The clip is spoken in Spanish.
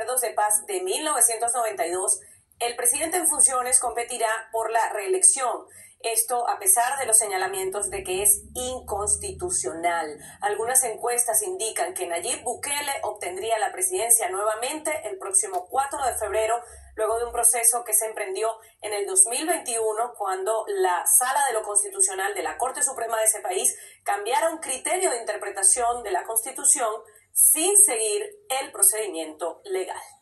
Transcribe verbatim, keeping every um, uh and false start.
acuerdos de paz de mil novecientos noventa y dos, el presidente en funciones competirá por la reelección. Esto a pesar de los señalamientos de que es inconstitucional. Algunas encuestas indican que Nayib Bukele obtendría la presidencia nuevamente el próximo cuatro de febrero, luego de un proceso que se emprendió en el dos mil veintiuno, cuando la Sala de lo Constitucional de la Corte Suprema de ese país cambiara un criterio de interpretación de la Constitución sin seguir el procedimiento legal.